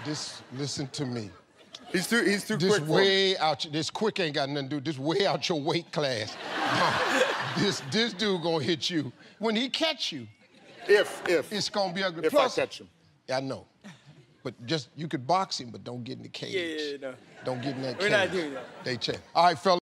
Listen to me. He's too This quick. way out. This quick ain't got nothing to do. This way out your weight class. This dude gonna hit you when he catch you. If it's gonna be ugly. If Plus, I catch him. I know, but just you could box him, but don't get in the cage. Yeah, no. Don't get in that cage. We're not doing that. They check. All right, fellas.